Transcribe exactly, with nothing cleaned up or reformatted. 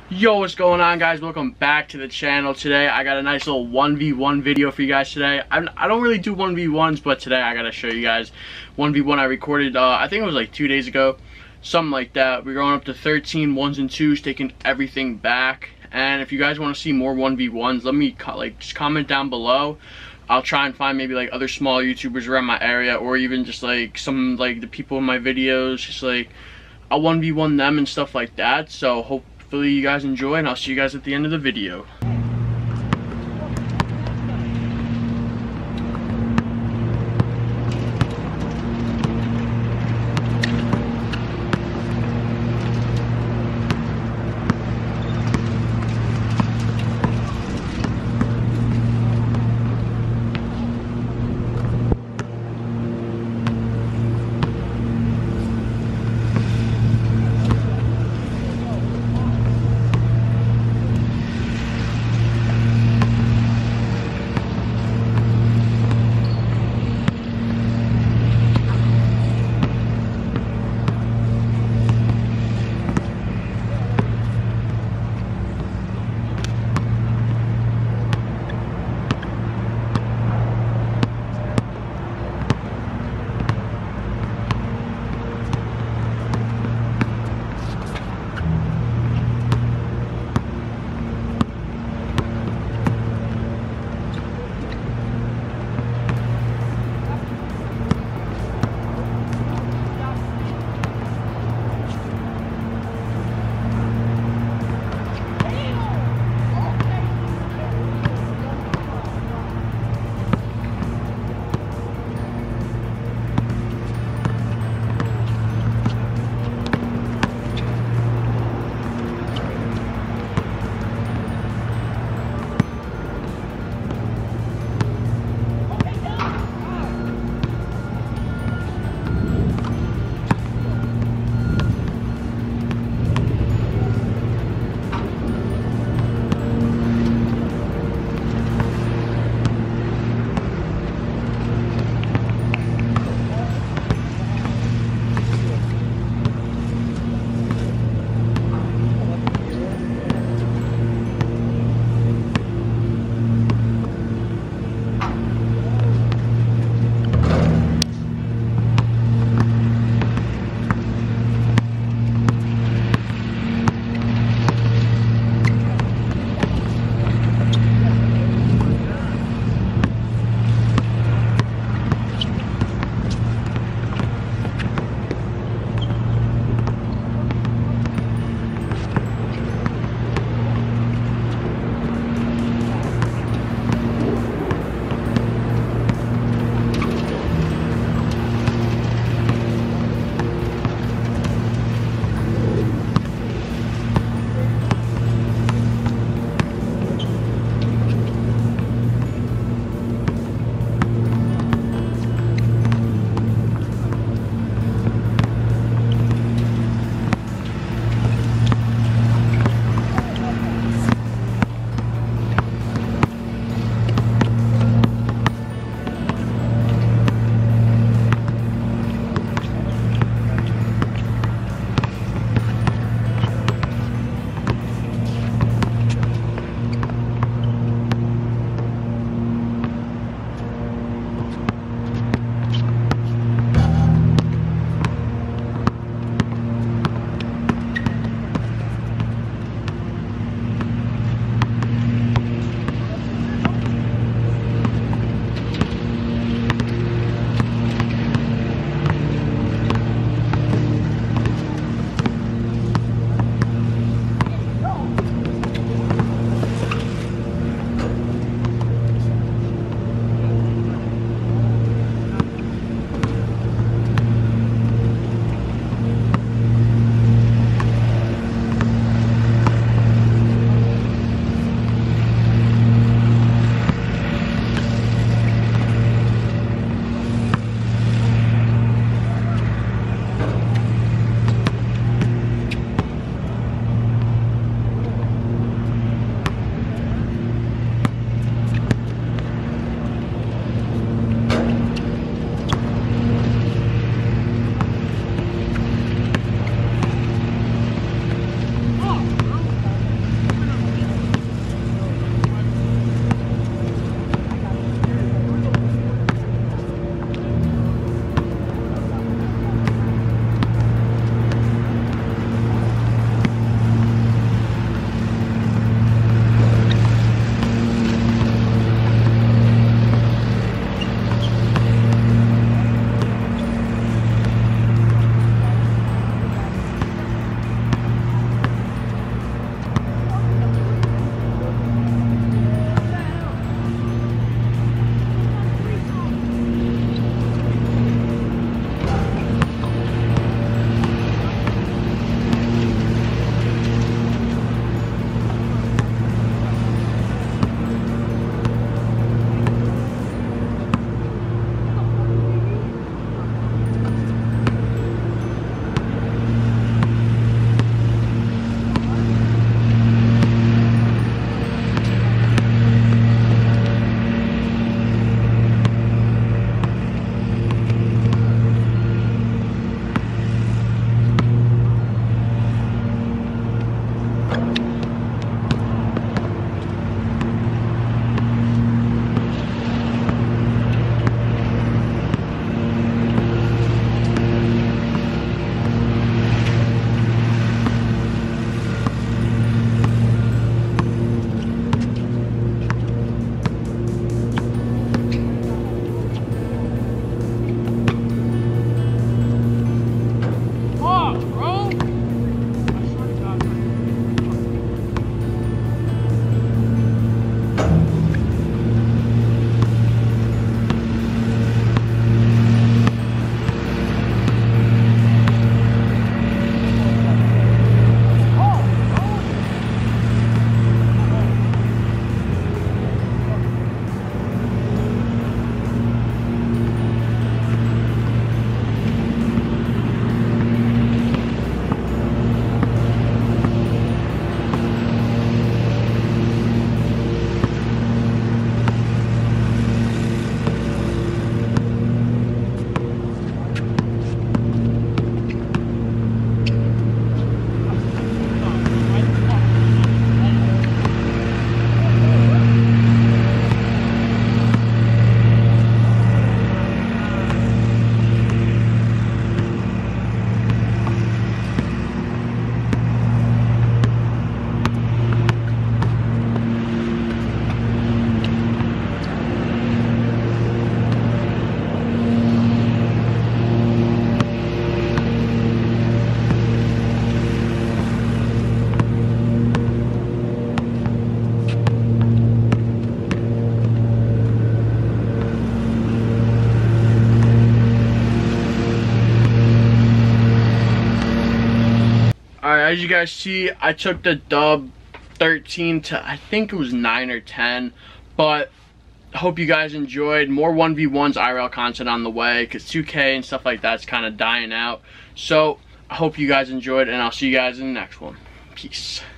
Yo, what's going on, guys? Welcome back to the channel. Today I got a nice little one v one video for you guys today. I'm, I don't really do one v ones, but today I gotta show you guys one v one I recorded, uh, I think it was like two days ago, something like that. We're going up to thirteen ones and twos, taking everything back. And if you guys want to see more one v ones, let me like just comment down below. I'll try and find maybe like other small YouTubers around my area, or even just like some like the people in my videos, just like I'll one v one them and stuff like that. So hope Hopefully you guys enjoy, and I'll see you guys at the end of the video. Alright, as you guys see, I took the dub thirteen to, I think it was nine or ten, but I hope you guys enjoyed. More one v ones I R L content on the way, because two K and stuff like that's kind of dying out. So I hope you guys enjoyed, and I'll see you guys in the next one. Peace.